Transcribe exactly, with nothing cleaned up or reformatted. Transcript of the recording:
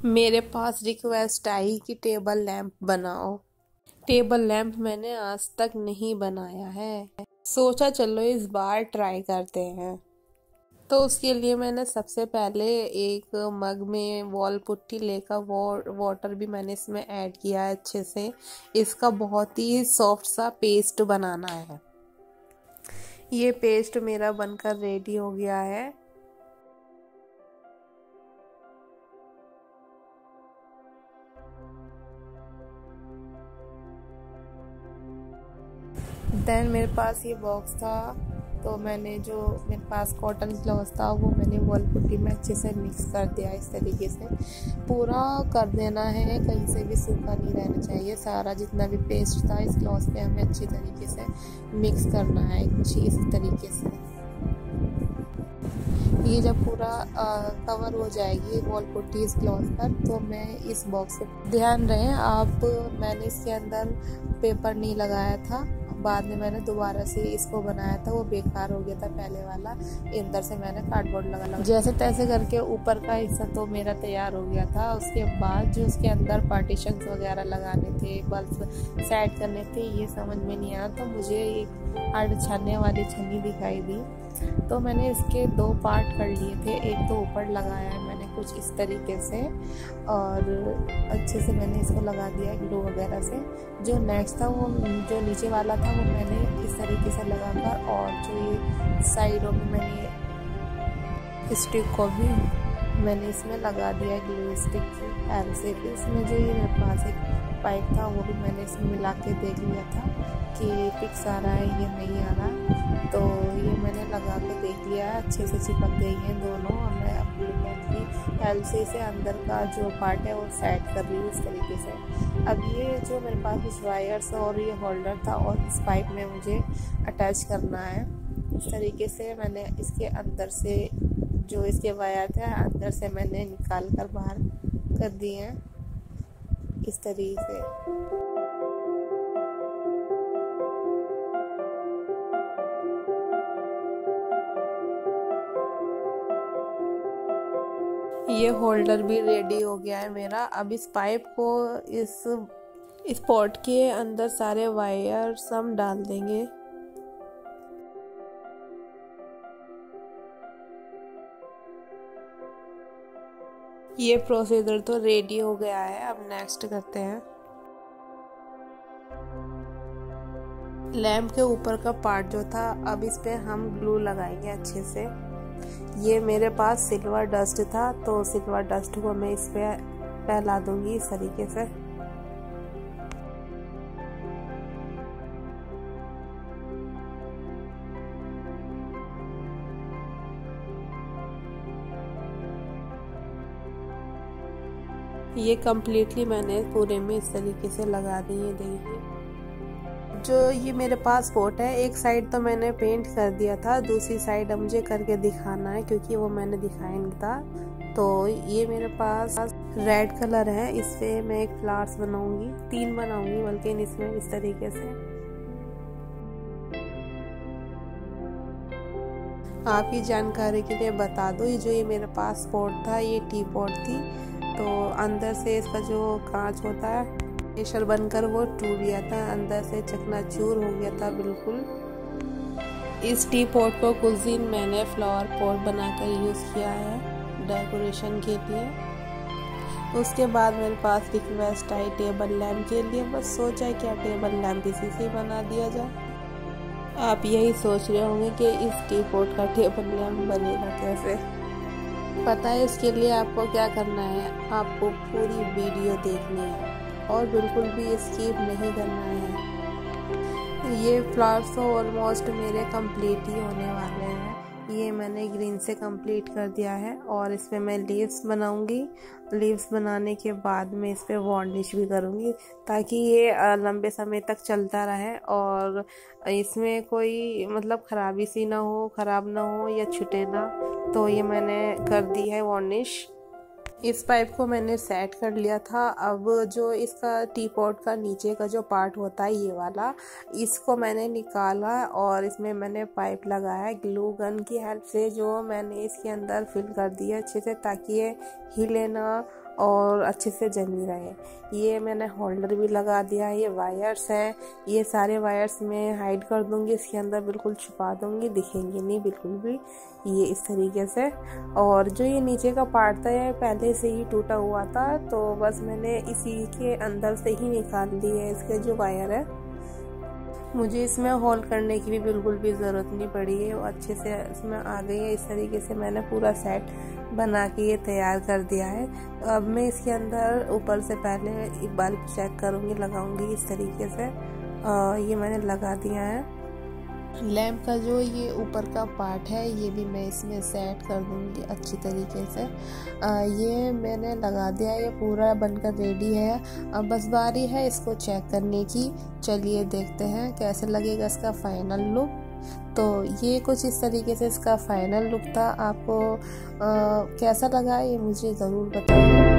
मेरे पास रिक्वेस्ट आई कि टेबल लैंप बनाओ। टेबल लैंप मैंने आज तक नहीं बनाया है, सोचा चलो इस बार ट्राई करते हैं। तो उसके लिए मैंने सबसे पहले एक मग में वॉल पुट्टी लेकर वो वाटर भी मैंने इसमें ऐड किया है अच्छे से। इसका बहुत ही सॉफ्ट सा पेस्ट बनाना है। ये पेस्ट मेरा बनकर रेडी हो गया है। देन मेरे पास ये बॉक्स था, तो मैंने जो मेरे पास कॉटन क्लॉथ था वो मैंने वॉल पुट्टी में अच्छे से मिक्स कर दिया। इस तरीके से पूरा कर देना है, कहीं से भी सूखा नहीं रहना चाहिए। सारा जितना भी पेस्ट था इस क्लॉथ पे हमें अच्छी तरीके से मिक्स करना है, कुछ इस तरीके से। ये जब पूरा आ, कवर हो जाएगी वॉल पुट्टी इस क्लॉथ पर, तो मैं इस बॉक्स से ध्यान रहे आप, मैंने इसके अंदर पेपर नहीं लगाया था। बाद में मैंने दोबारा से इसको बनाया था, वो बेकार हो गया था पहले वाला। अंदर से मैंने कार्डबोर्ड लगा लगा जैसे तैसे करके ऊपर का हिस्सा तो मेरा तैयार हो गया था। उसके बाद जो उसके अंदर पार्टीशन वगैरह लगाने थे, बल्ब सेट करने थे, ये समझ में नहीं आया। तो मुझे एक आड़ छानने वाली छन्नी दिखाई दी, तो मैंने इसके दो पार्ट कर लिए थे। एक तो ऊपर लगाया है मैंने कुछ इस तरीके से, और अच्छे से मैंने इसको लगा दिया ग्लू वगैरह से। जो नेक्स्ट था वो जो नीचे वाला था वो मैंने इस तरीके से लगाकर, और जो ये साइडों में मैंने स्टिक को भी मैंने इसमें लगा दिया ग्लू स्टिक एल से। इसमें जो ये मेरे पास एक पाइप था वो भी मैंने इसमें मिला के देख लिया था कि फिक्स आ रहा है या नहीं आ रहा। तो ये मैंने लगा के देख लिया है, अच्छे से चिपक गई हैं दोनों। और मैं अपनी की एल से इसे अंदर का जो पार्ट है वो सेट कर रही हूँ इस तरीके से। अब ये जो मेरे पास कुछ वायर्स और ये होल्डर था और इस पाइप में मुझे अटैच करना है। इस तरीके से मैंने इसके अंदर से जो इसके वायर थे अंदर से मैंने निकाल कर बाहर कर दिए हैं इस तरीके से। ये होल्डर भी रेडी हो गया है मेरा। अब इस पाइप को इस इस पॉट के अंदर सारे वायर्स हम डाल देंगे। ये प्रोसीजर तो रेडी हो गया है, अब नेक्स्ट करते हैं। लैंप के ऊपर का पार्ट जो था, अब इस पे हम ग्लू लगाएंगे अच्छे से। ये मेरे पास सिल्वर डस्ट था, तो सिल्वर डस्ट को मैं इस पे फैला दूंगी इस तरीके से। ये कम्प्लीटली मैंने पूरे में इस तरीके से लगा दिए। देखिए जो ये मेरे पास पोट है, एक साइड तो मैंने पेंट कर दिया था, दूसरी साइड अब मुझे करके दिखाना है क्योंकि वो मैंने दिखाया नहीं था। तो ये मेरे पास रेड कलर है, इस पे मैं एक फ्लावर्स बनाऊंगी, तीन बनाऊंगी बल्कि इसमें इस तरीके से। आपकी जानकारी के लिए बता दो, ये जो ये मेरे पास पॉट था ये टी पॉट थी, तो अंदर से इसका जो कांच होता है प्रेशर बनकर वो टूट गया था, अंदर से चकनाचूर हो गया था बिल्कुल। इस टी पॉट को कुछ दिन मैंने फ्लावर पॉट बनाकर यूज़ किया है डेकोरेशन के लिए। उसके बाद मेरे पास रिक्वेस्ट आई टेबल लैंप के लिए, बस सोचा क्या टेबल लैंप इसी से बना दिया जाए। आप यही सोच रहे होंगे कि इस टी पॉट का टेबल लैंप बनेगा कैसे। पता है इसके लिए आपको क्या करना है, आपको पूरी वीडियो देखनी है और बिल्कुल भी स्किप नहीं करना है। ये फ्लावर्स तो ऑलमोस्ट मेरे कंप्लीट ही होने वाले हैं। ये मैंने ग्रीन से कंप्लीट कर दिया है और इस पे मैं लीव्स बनाऊंगी। लीव्स बनाने के बाद में इस पे वार्निश भी करूंगी ताकि ये लंबे समय तक चलता रहे और इसमें कोई मतलब खराबी सी ना हो, ख़राब ना हो या छूटे ना। तो ये मैंने कर दी है वार्निश। इस पाइप को मैंने सेट कर लिया था। अब जो इसका टी पॉट का नीचे का जो पार्ट होता है ये वाला, इसको मैंने निकाला और इसमें मैंने पाइप लगाया ग्लू गन की हेल्प से, जो मैंने इसके अंदर फिल कर दिया अच्छे से ताकि ये हिले ना और अच्छे से जमी रहे। ये मैंने होल्डर भी लगा दिया है। ये वायर्स हैं, ये सारे वायर्स मैं हाइड कर दूंगी, इसके अंदर बिल्कुल छुपा दूंगी, दिखेंगे नहीं बिल्कुल भी, ये इस तरीके से। और जो ये नीचे का पार्ट था ये पहले से ही टूटा हुआ था, तो बस मैंने इसी के अंदर से ही निकाल ली है इसके जो वायर है। मुझे इसमें होल करने की भी बिल्कुल भी ज़रूरत नहीं पड़ी है, वो अच्छे से इसमें आ गई है। इस तरीके से मैंने पूरा सेट बना के ये तैयार कर दिया है। तो अब मैं इसके अंदर ऊपर से पहले एक बल्ब चेक करूँगी, लगाऊंगी इस तरीके से। आ, ये मैंने लगा दिया है। लैम्प का जो ये ऊपर का पार्ट है ये भी मैं इसमें सेट कर दूंगी अच्छी तरीके से। आ, ये मैंने लगा दिया, ये पूरा बनकर रेडी है। अब बस बारी है इसको चेक करने की। चलिए देखते हैं कैसे लगेगा इसका फाइनल लुक। तो ये कुछ इस तरीके से इसका फाइनल लुक था। आपको आ, कैसा लगा ये मुझे ज़रूर बताइए।